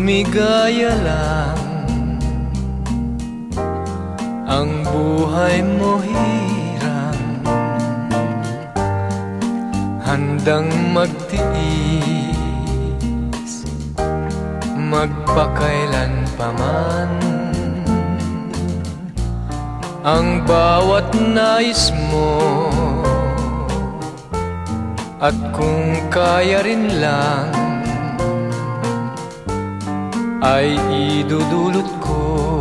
lumigaya lang. Ang buhay mo hirang, handang magtiis magpakailan paman. Ang bawat nais mo, at kung kaya rin lang, ay idudulot ko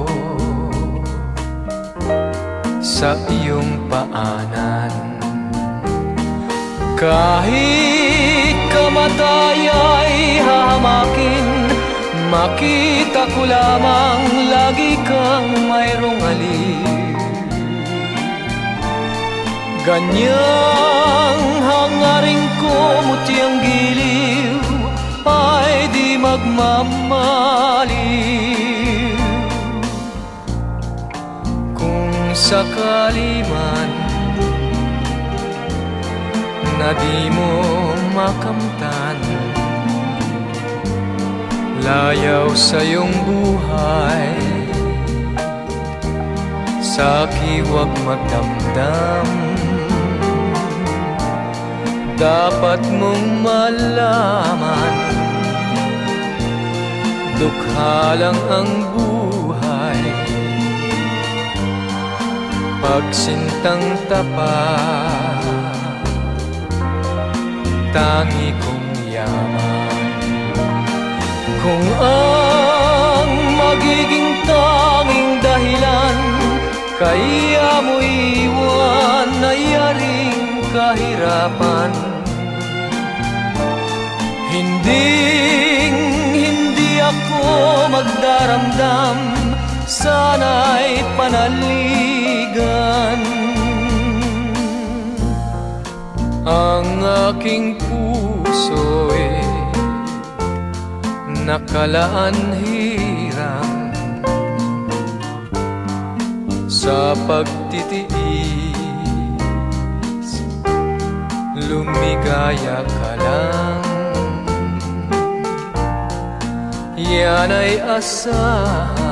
sa iyong paanan. Kahit kamatay ay hahamakin, makita ko lamang lagi kang mayroong aliw. Ganyang hangaring ko, mutiang giliw ay di magmamaliw. Kung sakali man na di mo makamtan, layaw sa iyong buhay, sa'ki huwag magdamdam. Dapat mong malaman, dukha lang ang buhay. Pagsintang tapat, tangi kong yaman. Kung ang magiging tanging dahilan kaya mo iwan ay yaring kahirapan, hindi ako magdaramdam, sana'y panaligan. Ang aking puso'y nakalaan hirang sa pagtitiis, lumigaya ka lang. Yan ay asahan